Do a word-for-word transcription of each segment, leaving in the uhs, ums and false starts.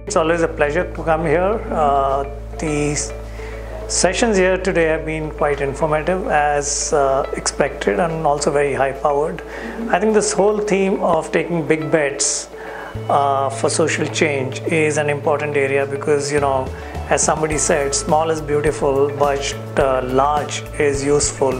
It's always a pleasure to come here. Uh, these sessions here today have been quite informative as uh, expected and also very high powered. I think this whole theme of taking big bets uh, for social change is an important area because, you know, as somebody said, small is beautiful, but uh, large is useful.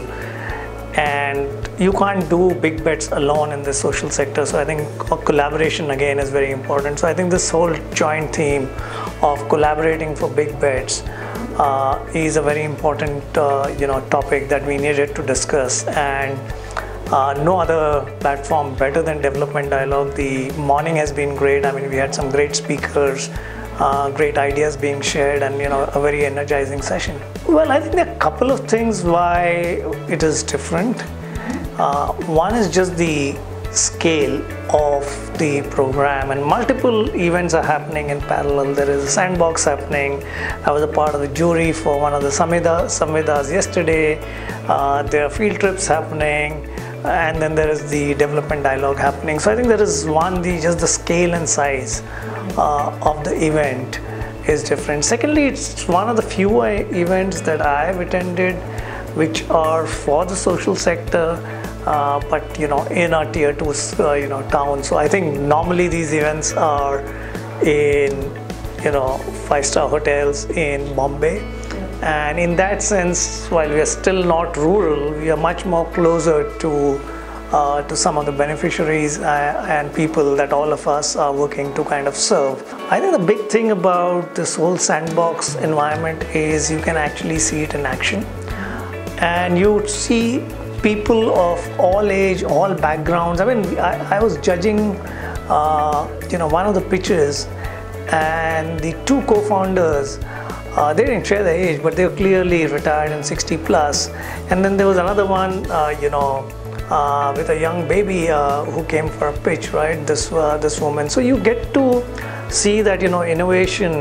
And you can't do big bets alone in the social sector. So I think collaboration again is very important. So I think this whole joint theme of collaborating for big bets uh, is a very important uh, you know topic that we needed to discuss. And uh, no other platform better than Development Dialogue. The morning has been great. I mean, we had some great speakers. Uh, great ideas being shared, and you know, a very energizing session. Well, I think there are a couple of things why it is different. Uh, one is just the scale of the program, and multiple events are happening in parallel. There is a sandbox happening. I was a part of the jury for one of the Soumitra Samvidas yesterday. Uh, there are field trips happening, and then there is the development dialogue happening. So I think there is one, the just the scale and size uh, of the event is different. Secondly, it's one of the few events that I have attended which are for the social sector, uh, but you know, in a tier two uh, you know town. So I think normally these events are in you know five-star hotels in Bombay. And in that sense, while we are still not rural, we are much more closer to uh, to some of the beneficiaries uh, and people that all of us are working to kind of serve. I think the big thing about this whole sandbox environment is you can actually see it in action. And you see people of all age, all backgrounds. I mean, I, I was judging uh, you know, one of the pitches, and the two co-founders, Uh, they didn't share their age, but they were clearly retired and sixty plus. And then there was another one, uh, you know, uh, with a young baby uh, who came for a pitch, right? This uh, this woman. So you get to see that, you know, innovation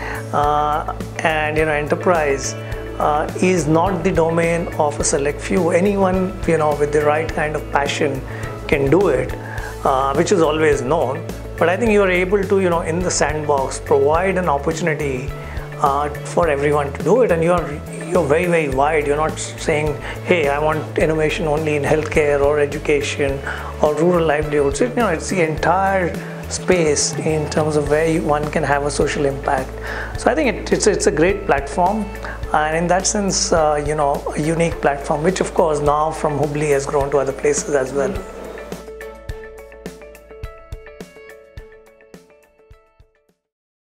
uh, and you know enterprise uh, is not the domain of a select few. Anyone, you know, with the right kind of passion can do it, uh, which is always known. But I think you are able to, you know, in the sandbox, provide an opportunity Uh, for everyone to do it, and you're you're very very wide. You're not saying, hey, I want innovation only in healthcare or education or rural livelihoods. You know, it's the entire space in terms of where you, one can have a social impact. So I think it, it's it's a great platform, and in that sense, uh, you know, a unique platform, which of course now from Hubli has grown to other places as well.